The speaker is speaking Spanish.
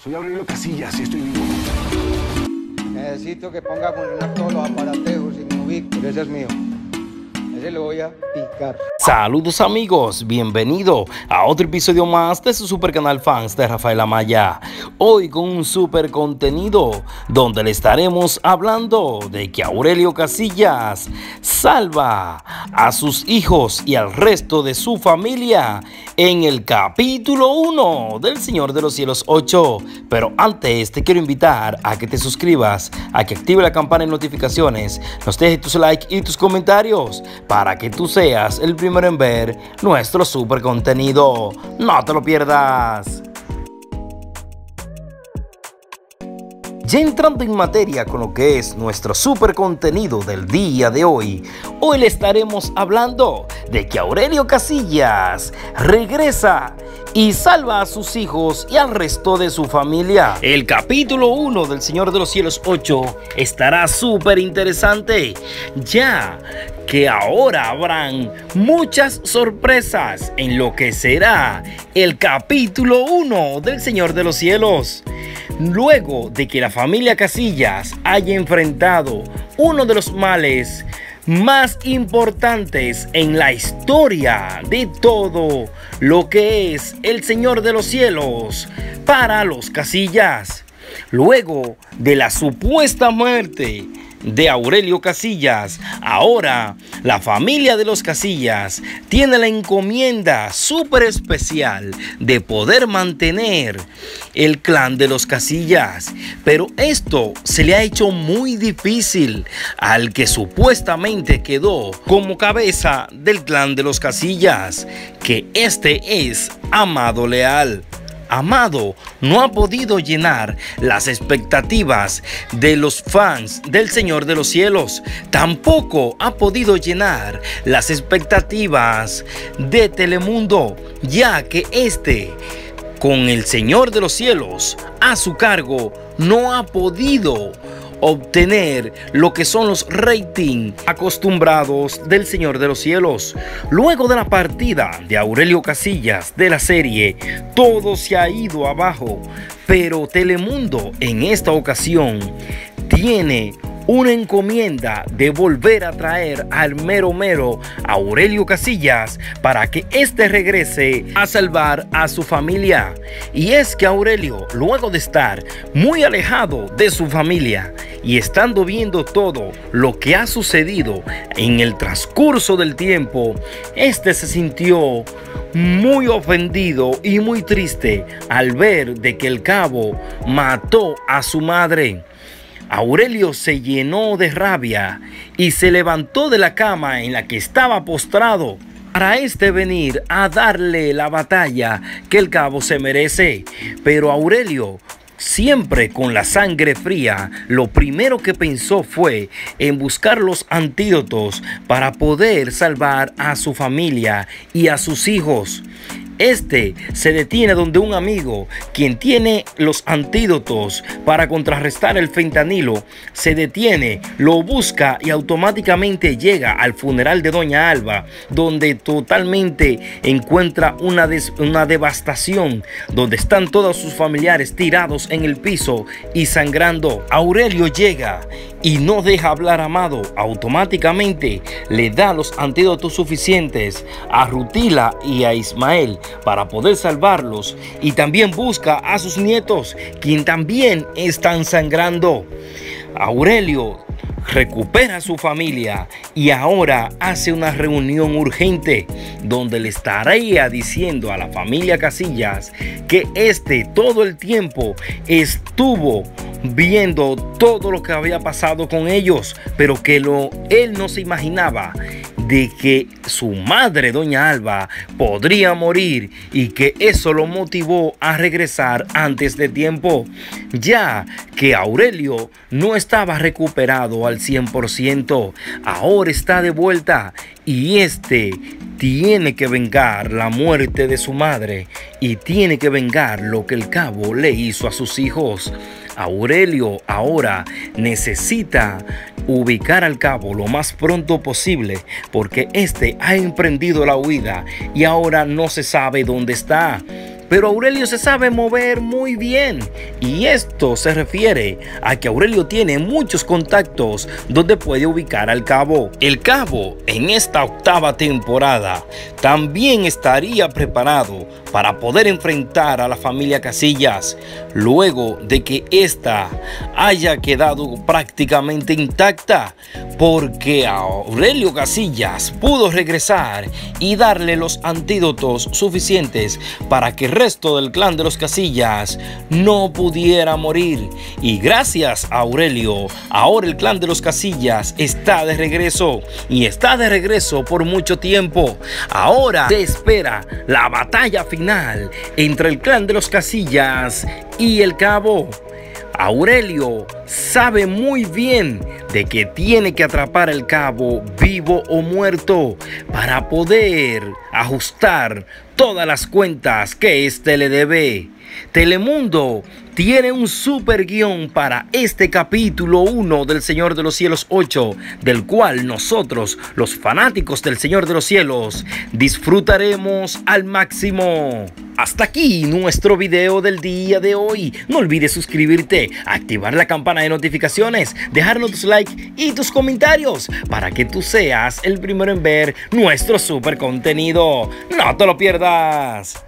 Soy Aurelio Casillas y estoy vivo. Necesito que ponga a funcionar todos los aparatejos y me ubique, pero ese es mío. Ese lo voy a picar. Saludos amigos, bienvenido a otro episodio más de su super canal Fans de Rafael Amaya. Hoy con un super contenido donde le estaremos hablando de que Aurelio Casillas salva a sus hijos y al resto de su familia en el capítulo 1 del Señor de los Cielos 8. Pero antes te quiero invitar a que te suscribas, a que active la campana de notificaciones, nos dejes tus likes y tus comentarios para que tú seas el primero en ver nuestro super contenido. No te lo pierdas. Ya entrando en materia con lo que es nuestro super contenido del día de hoy, hoy le estaremos hablando de que Aurelio Casillas regresa y salva a sus hijos y al resto de su familia. El capítulo 1 del Señor de los Cielos 8 estará súper interesante, ya que ahora habrán muchas sorpresas en lo que será el capítulo 1 del Señor de los Cielos. Luego de que la familia Casillas haya enfrentado uno de los males más importantes en la historia de todo lo que es el Señor de los Cielos para los Casillas, luego de la supuesta muerte de Aurelio Casillas, ahora la familia de los Casillas tiene la encomienda súper especial de poder mantener el clan de los Casillas, pero esto se le ha hecho muy difícil al que supuestamente quedó como cabeza del clan de los Casillas, que este es Amado Leal. Amado no ha podido llenar las expectativas de los fans del Señor de los Cielos. Tampoco ha podido llenar las expectativas de Telemundo, ya que con el Señor de los Cielos a su cargo, no ha podido obtener lo que son los ratings acostumbrados del Señor de los Cielos. Luego de la partida de Aurelio Casillas de la serie, todo se ha ido abajo, pero Telemundo en esta ocasión tiene una encomienda de volver a traer al mero Aurelio Casillas para que regrese a salvar a su familia. Y es que Aurelio, luego de estar muy alejado de su familia y estando viendo todo lo que ha sucedido en el transcurso del tiempo, se sintió muy ofendido y muy triste al ver de que el cabo mató a su madre. Aurelio se llenó de rabia y se levantó de la cama en la que estaba postrado para venir a darle la batalla que el cabo se merece. Pero Aurelio, siempre con la sangre fría, lo primero que pensó fue en buscar los antídotos para poder salvar a su familia y a sus hijos. Se detiene donde un amigo, quien tiene los antídotos para contrarrestar el fentanilo, se detiene, lo busca y automáticamente llega al funeral de Doña Alba, donde totalmente encuentra una devastación, donde están todos sus familiares tirados en el piso y sangrando. Aurelio llega y no deja hablar a Amado, automáticamente le da los antídotos suficientes a Rutila y a Ismael para poder salvarlos, y también busca a sus nietos, quien también están sangrando. Aurelio recupera a su familia y ahora hace una reunión urgente donde le estaría diciendo a la familia Casillas que todo el tiempo estuvo viendo todo lo que había pasado con ellos, pero que él no se imaginaba de que su madre, Doña Alba, podría morir, y que eso lo motivó a regresar antes de tiempo, ya que Aurelio no estaba recuperado al 100%, ahora está de vuelta y tiene que vengar la muerte de su madre y tiene que vengar lo que el cabo le hizo a sus hijos. Aurelio ahora necesita ubicar al cabo lo más pronto posible, porque ha emprendido la huida y ahora no se sabe dónde está. pero Aurelio se sabe mover muy bien. Y esto se refiere a que Aurelio tiene muchos contactos donde puede ubicar al Cabo. El Cabo en esta octava temporada también estaría preparado para poder enfrentar a la familia Casillas luego de que ésta haya quedado prácticamente intacta, porque Aurelio Casillas pudo regresar y darle los antídotos suficientes para que el resto del clan de los Casillas no pudiera morir. Y gracias a Aurelio, ahora el clan de los Casillas está de regreso, y está de regreso por mucho tiempo. Ahora se espera la batalla final entre el clan de los Casillas y el Cabo. Aurelio sabe muy bien de que tiene que atrapar al Cabo vivo o muerto para poder ajustar todas las cuentas que éste le debe. Telemundo tiene un super guión para este capítulo 1 del Señor de los Cielos 8, del cual nosotros, los fanáticos del Señor de los Cielos, disfrutaremos al máximo. Hasta aquí nuestro video del día de hoy. No olvides suscribirte, activar la campana de notificaciones, dejarnos tus likes y tus comentarios para que tú seas el primero en ver nuestro super contenido. ¡No te lo pierdas!